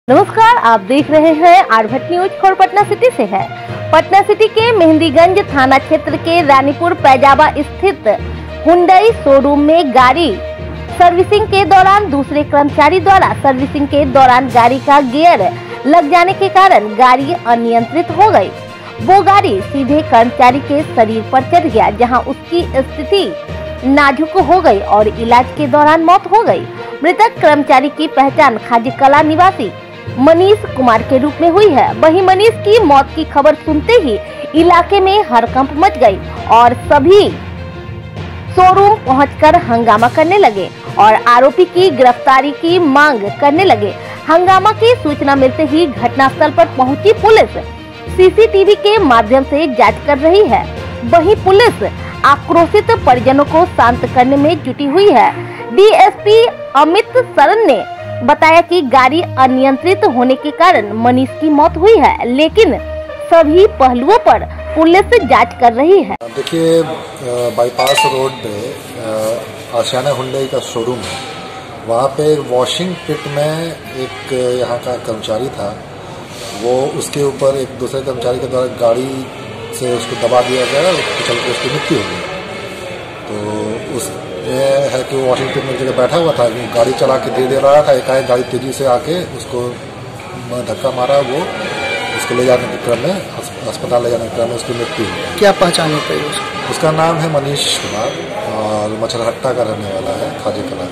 नमस्कार, आप देख रहे हैं आरभट न्यूज और पटना सिटी से है। पटना सिटी के मेहंदीगंज थाना क्षेत्र के रानीपुर पैजाबा स्थित हुंडई शोरूम में गाड़ी सर्विसिंग के दौरान दूसरे कर्मचारी द्वारा सर्विसिंग के दौरान गाड़ी का गियर लग जाने के कारण गाड़ी अनियंत्रित हो गई। वो गाड़ी सीधे कर्मचारी के शरीर पर चढ़ गया, जहां उसकी स्थिति नाजुक हो गई और इलाज के दौरान मौत हो गई। मृतक कर्मचारी की पहचान खाजी कला निवासी मनीष कुमार के रूप में हुई है। वहीं मनीष की मौत की खबर सुनते ही इलाके में हड़कंप मच गई और सभी शोरूम पहुंचकर हंगामा करने लगे और आरोपी की गिरफ्तारी की मांग करने लगे। हंगामा की सूचना मिलते ही घटनास्थल पर पहुंची पुलिस सीसीटीवी के माध्यम से जांच कर रही है। वहीं पुलिस आक्रोशित परिजनों को शांत करने में जुटी हुई है। डीएसपी अमित सरन ने बताया कि गाड़ी अनियंत्रित होने के कारण मनीष की मौत हुई है, लेकिन सभी पहलुओं पर पुलिस जांच कर रही है। देखिए, बाईपास रोड पे आशियाना हुंडई का शोरूम है। वहाँ पे वॉशिंग पिट में एक यहाँ का कर्मचारी था, वो उसके ऊपर एक दूसरे कर्मचारी के द्वारा गाड़ी से उसको दबा दिया गया और कुचल के उसकी मृत्यु हो गई। तो उस ये है कि वो वॉशिंग पिट में जगह बैठा हुआ था, गाड़ी चला के धीरे रहा था, एकाएक गाड़ी तेजी से आके उसको धक्का मारा। वो उसको ले जाने के क्रम में अस्पताल ले जाने के क्रम में उसकी मृत्यु हुई। क्या पहचान होता है उसका नाम है मनीष कुमार और मछरहट्टा का रहने वाला है, खाजी कला।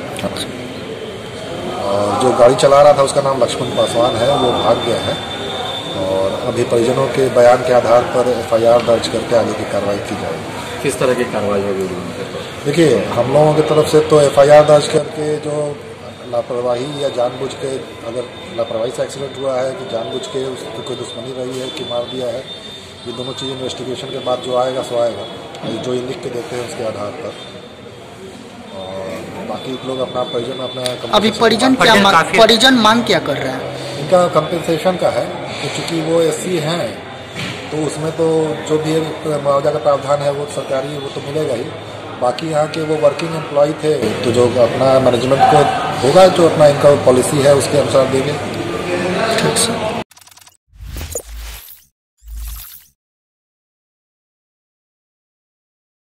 और जो गाड़ी चला रहा था उसका नाम लक्ष्मण पासवान है, वो भाग गया है और अभी परिजनों के बयान के आधार पर FIR दर्ज करके आगे की कार्रवाई की जाएगी। किस तरह की कार्रवाई होगी? देखिए, हम लोगों की तरफ से तो FIR दर्ज करके जो लापरवाही या जानबूझ के, अगर लापरवाही से एक्सीडेंट हुआ है कि जानबूझ के उसकी कोई दुश्मनी रही है कि मार दिया है, ये दोनों चीज़ इन्वेस्टिगेशन के बाद जो आएगा सो आएगा। जो ये लिख के देते हैं उसके आधार पर, और बाकी लोग अपना परिजन अपना अभी परिजन मांग क्या कर रहे हैं? इनका कंपेंसेशन का है कि चूँकि वो SC हैं तो उसमें तो जो भी मुआवजा का प्रावधान है वो सरकारी है, वो तो मिलेगा ही। बाकी यहाँ के वो वर्किंग एम्प्लॉय थे तो जो अपना मैनेजमेंट को होगा, जो अपना इनका पॉलिसी है उसके अनुसार देंगे। ठीक है।